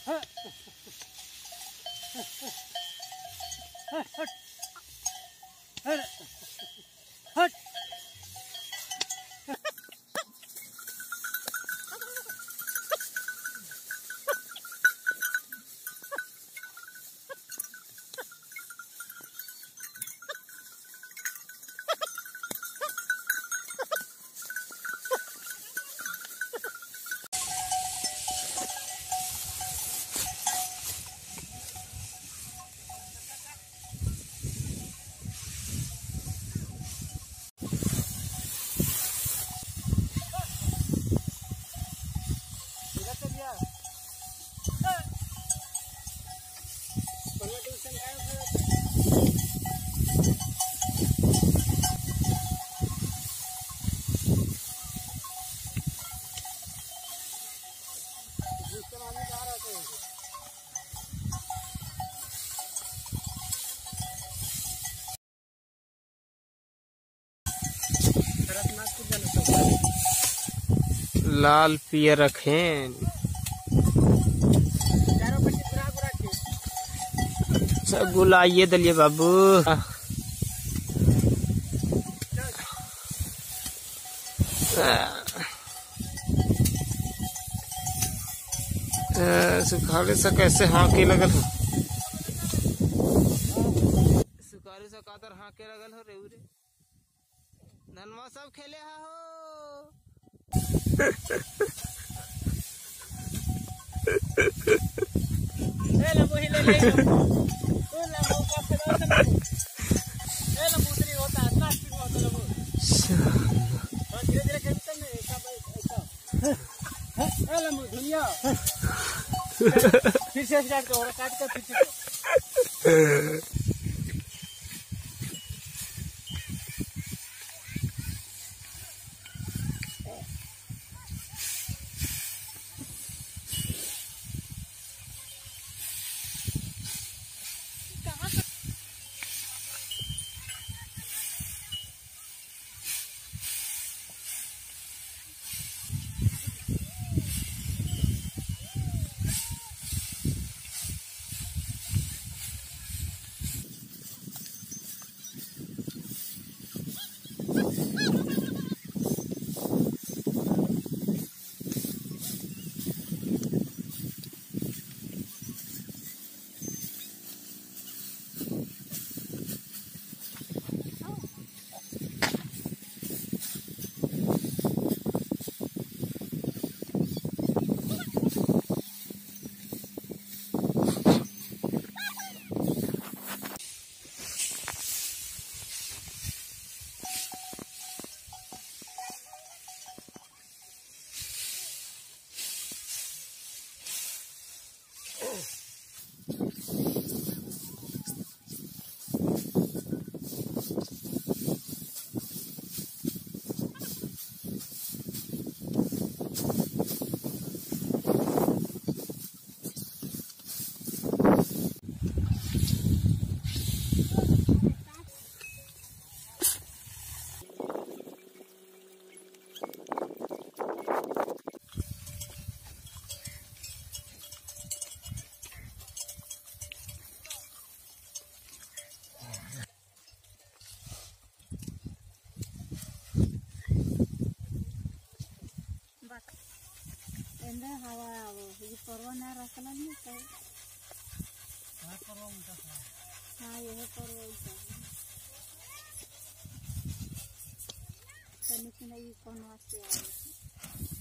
लाल पियर रखें। अच्छा गुलाइए दलिए बाबू। सुखाड़े से कैसे हाँके लगल हो, सुखाड़े से कातर हाँके लगल हो रे उरे। धनवा सब खेले हा हो। ए लबो हिले ले लो तो लबो का फेरो से ए लबो उतरी होता है प्लास्टिक में होता लबो और धीरे धीरे खेलते हैं ऐसा ए लबो दुनिया फिर से काट के और काट के फिर से Enda hawa ini korona rasalah ni kau. हाँ ये करो ऐसा। तनिक नहीं कौन वास्ते आए।